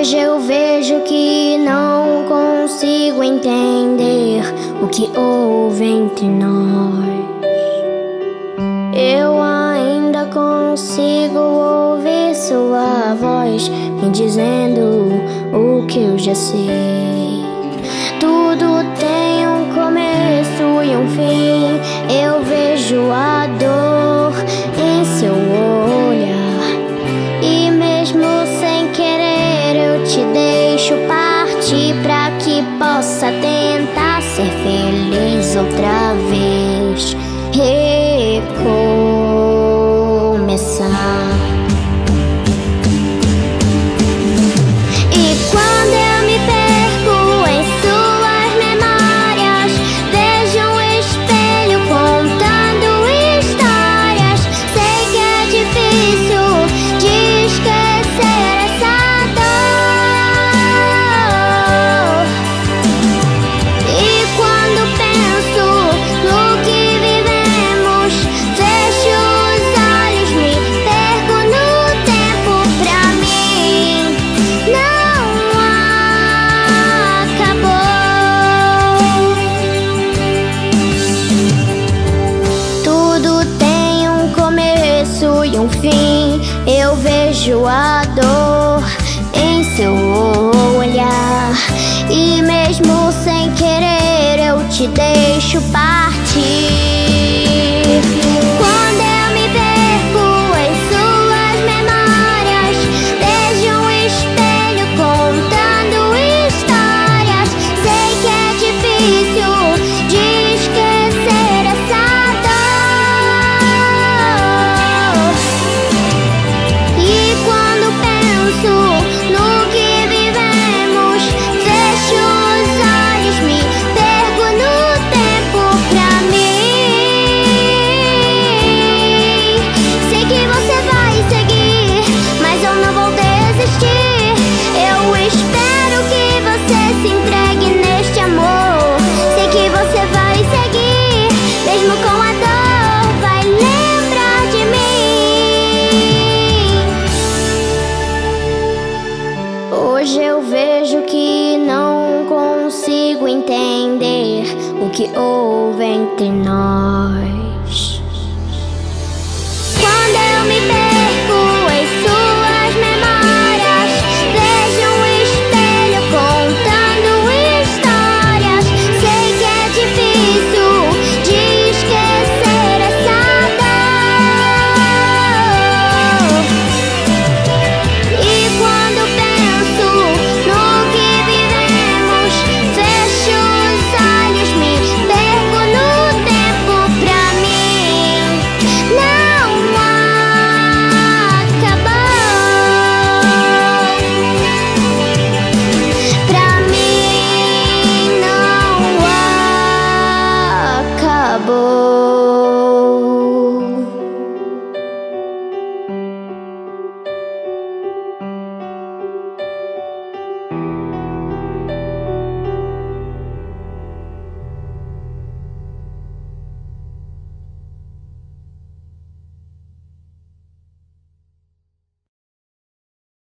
Hoje eu vejo que não consigo entender o que houve entre nós. Eu ainda consigo ouvir sua voz me dizendo o que eu já sei. Tudo tem um começo e um fim. Eu vejo a dor em seu olhar, e mesmo sem querer eu te deixo partir pra que possa tentar ser feliz outra vez, recomeçar. E um fim, eu vejo a dor em seu olhar, e mesmo sem querer eu te deixo partir. Quando eu me perco em suas memórias, vejo um espelho contando histórias. Sei que é difícil de esquecer essa Hoje eu vejo que não consigo entender o que houve entre nós. Quando eu me